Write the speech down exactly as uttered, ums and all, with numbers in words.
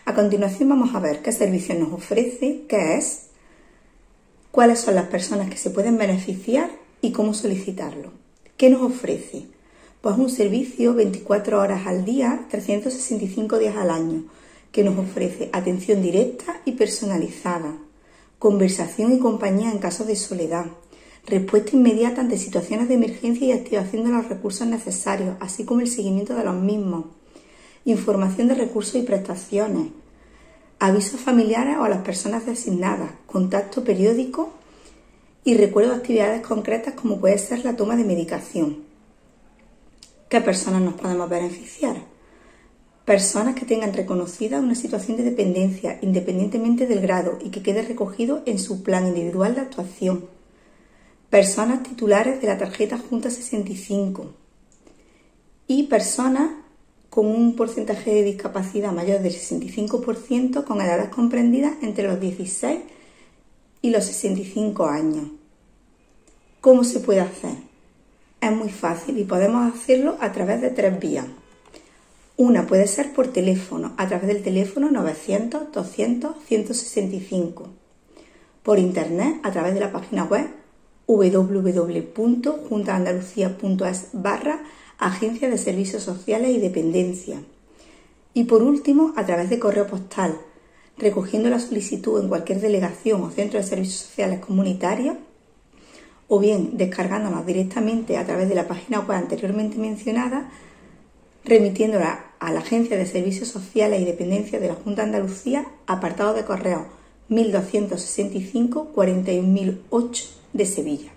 A continuación vamos a ver qué servicios nos ofrece, qué es, cuáles son las personas que se pueden beneficiar y cómo solicitarlo. ¿Qué nos ofrece? Pues un servicio veinticuatro horas al día, trescientos sesenta y cinco días al año, que nos ofrece atención directa y personalizada, conversación y compañía en casos de soledad, respuesta inmediata ante situaciones de emergencia y activación de los recursos necesarios, así como el seguimiento de los mismos, información de recursos y prestaciones, avisos familiares o a las personas designadas, contacto periódico y recuerdo de actividades concretas como puede ser la toma de medicación. ¿Qué personas nos podemos beneficiar? Personas que tengan reconocida una situación de dependencia independientemente del grado y que quede recogido en su plan individual de actuación. Personas titulares de la tarjeta Junta sesenta y cinco y personas con un porcentaje de discapacidad mayor del sesenta y cinco por ciento con edades comprendidas entre los dieciséis y los sesenta y cinco años. ¿Cómo se puede hacer? Es muy fácil y podemos hacerlo a través de tres vías. Una puede ser por teléfono, a través del teléfono novecientos, doscientos, ciento sesenta y cinco. Por internet, a través de la página web w w w punto junta andalucía punto es barra Agencia de Servicios Sociales y Dependencia. Y por último, a través de correo postal, recogiendo la solicitud en cualquier delegación o centro de servicios sociales comunitarios, o bien descargándonos directamente a través de la página web anteriormente mencionada, remitiéndola a la Agencia de Servicios Sociales y Dependencia de la Junta de Andalucía, apartado de correo mil doscientos sesenta y cinco, cuarenta y un mil ocho de Sevilla.